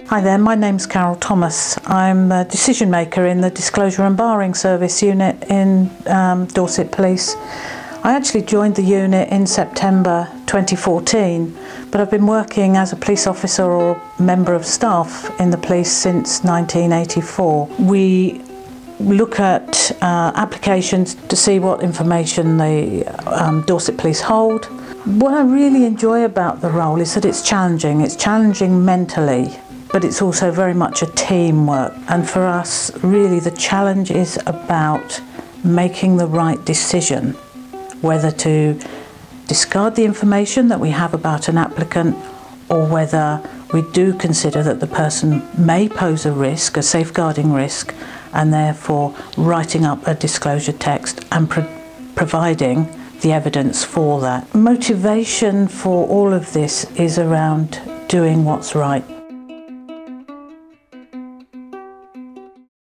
Hi there, my name's Carol Thomas. I'm a decision maker in the Disclosure and Barring Service unit in Dorset Police. I actually joined the unit in September 2014, but I've been working as a police officer or member of staff in the police since 1984. We look at applications to see what information the Dorset Police hold. What I really enjoy about the role is that it's challenging. It's challenging mentally, but it's also very much a teamwork. And for us, really the challenge is about making the right decision, whether to discard the information that we have about an applicant or whether we do consider that the person may pose a risk, a safeguarding risk, and therefore writing up a disclosure text and providing the evidence for that. Motivation for all of this is around doing what's right.